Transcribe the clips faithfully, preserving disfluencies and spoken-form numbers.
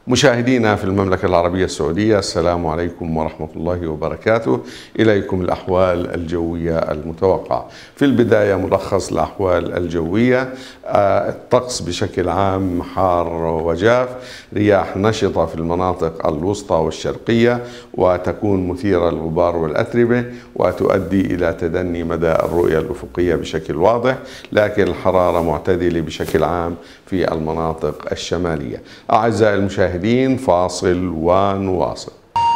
مشاهدينا في المملكة العربية السعودية، السلام عليكم ورحمة الله وبركاته. إليكم الأحوال الجوية المتوقعة. في البداية ملخص الأحوال الجوية. الطقس بشكل عام حار وجاف، رياح نشطة في المناطق الوسطى والشرقية وتكون مثيرة للغبار والأتربة وتؤدي إلى تدني مدى الرؤية الأفقية بشكل واضح، لكن الحرارة معتدلة بشكل عام في المناطق الشمالية. أعزائي المشاهدين، فاصل ونواصل.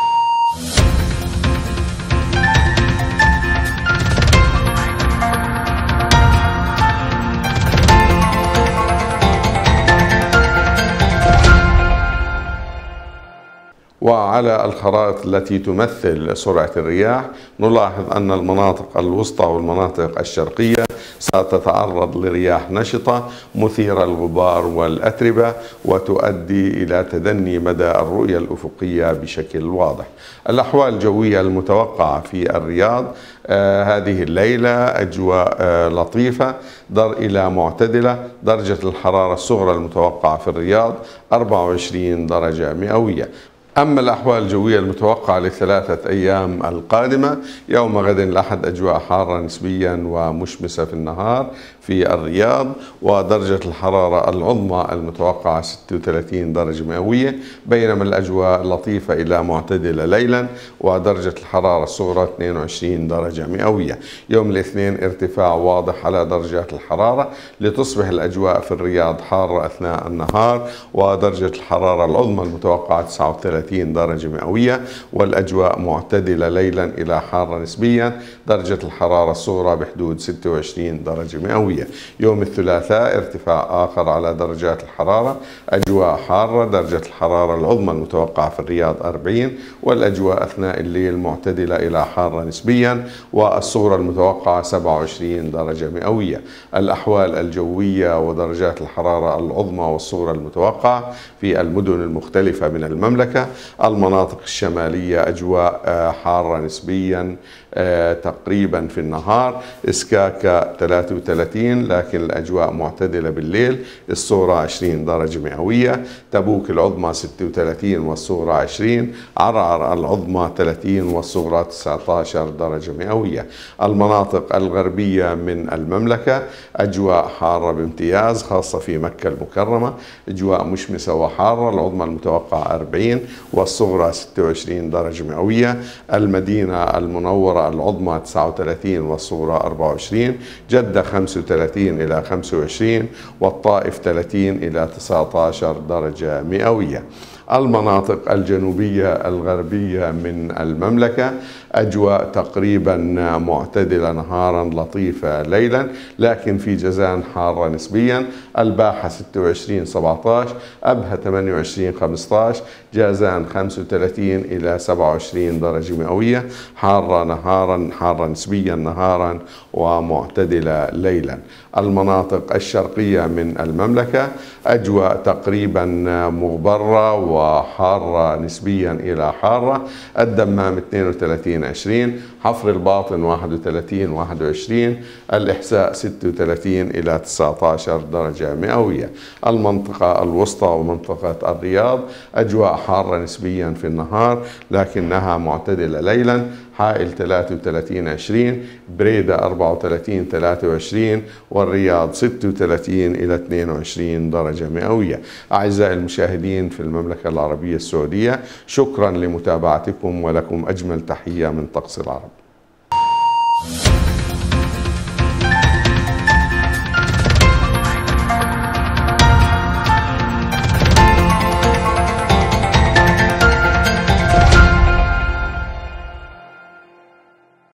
وعلى الخرائط التي تمثل سرعة الرياح نلاحظ أن المناطق الوسطى والمناطق الشرقية ستتعرض لرياح نشطة مثيرة للغبار والأتربة وتؤدي إلى تدني مدى الرؤية الأفقية بشكل واضح. الأحوال الجوية المتوقعة في الرياض آه هذه الليلة أجواء آه لطيفة در إلى معتدلة. درجة الحرارة الصغرى المتوقعة في الرياض أربعة وعشرين درجة مئوية. أما الأحوال الجوية المتوقعة للثلاثة أيام القادمة: يوم غد الأحد أجواء حارة نسبيا ومشمسة في النهار في الرياض، ودرجة الحرارة العظمى المتوقعة ستة وثلاثين درجة مئوية، بينما الأجواء لطيفة إلى معتدلة ليلا، ودرجة الحرارة الصغرى اثنين وعشرين درجة مئوية. يوم الاثنين ارتفاع واضح على درجات الحرارة لتصبح الأجواء في الرياض حارة أثناء النهار، ودرجة الحرارة العظمى المتوقعة تسعة وثلاثين درجة مئوية، والأجواء معتدلة ليلا إلى حارة نسبيا، درجة الحرارة الصغرى بحدود ستة وعشرين درجة مئوية. يوم الثلاثاء ارتفاع آخر على درجات الحرارة، أجواء حارة، درجة الحرارة العظمى المتوقعة في الرياض أربعين، والأجواء أثناء الليل معتدلة إلى حارة نسبيا، والصغرى المتوقعة سبعة وعشرين درجة مئوية. الأحوال الجوية ودرجات الحرارة العظمى والصغرى المتوقعة في المدن المختلفة من المملكة: المناطق الشمالية أجواء حارة نسبيا تقريبا في النهار، إسكاكا ثلاثة وثلاثين، لكن الأجواء معتدلة بالليل، الصغرى عشرين درجة مئوية. تبوك العظمى ستة وثلاثين والصغرى عشرين، عرعر العظمى ثلاثين والصغرى تسعة عشر درجة مئوية. المناطق الغربية من المملكة أجواء حارة بامتياز، خاصة في مكة المكرمة، أجواء مشمسة وحارة، العظمى المتوقعة أربعين والصغرى ستة وعشرين درجة مئوية. المدينة المنورة العظمى تسعة وثلاثين والصغرى أربعة وعشرين، جدة خمسة وثلاثين إلى خمسة وعشرين، والطائف ثلاثين إلى تسعة عشر درجة مئوية. المناطق الجنوبية الغربية من المملكة أجواء تقريبا معتدلة نهارا، لطيفة ليلا، لكن في جازان حارة نسبيا، الباحة ستة وعشرين سبعة عشر، أبها ثمانية وعشرين خمسة عشر، جازان خمسة وثلاثين إلى سبعة وعشرين درجة مئوية، حارة نهارا، حارة نسبيا نهارا ومعتدلة ليلا. المناطق الشرقية من المملكة أجواء تقريبا مغبرة وحارة نسبيا إلى حارة، الدمام اثنين وثلاثين عشرين، حفر الباطن واحد وثلاثين واحد وعشرين، الإحساء ستة وثلاثين إلى تسعة عشر درجة مئوية. المنطقة الوسطى ومنطقة الرياض أجواء حارة نسبيا في النهار لكنها معتدلة ليلا، حائل ثلاثة وثلاثين عشرين، بريدة أربعة وثلاثين ثلاثة وعشرين، والرياض ستة وثلاثين إلى اثنين وعشرين درجة مئوية. أعزائي المشاهدين في المملكة العربية السعودية، شكرا لمتابعتكم ولكم أجمل تحية من طقس العرب.